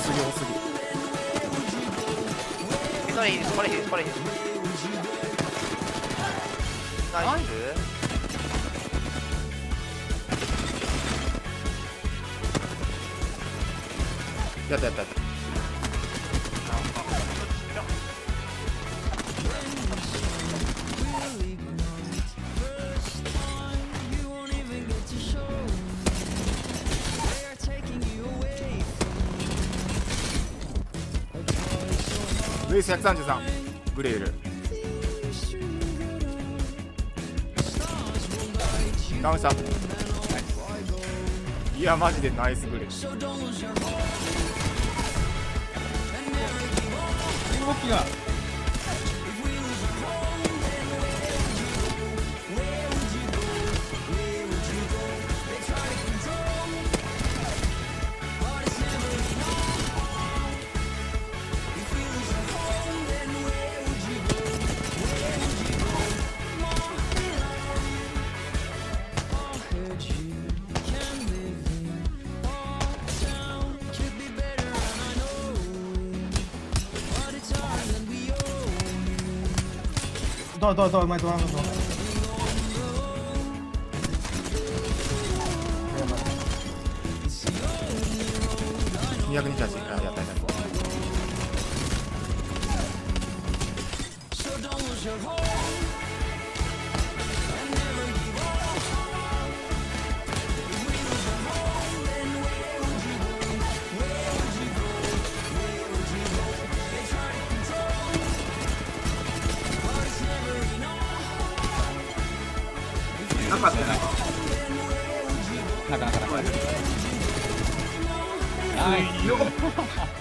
すぎ多すぎ。 これいいです、これいいです、これいいです。ナイス。 やったやったやった。ルイス133グレールダウンした。いやマジでナイスグレール。 動きがどううまいどううまい 228。あ、やったやった。 なかったよね。なかなか。はい。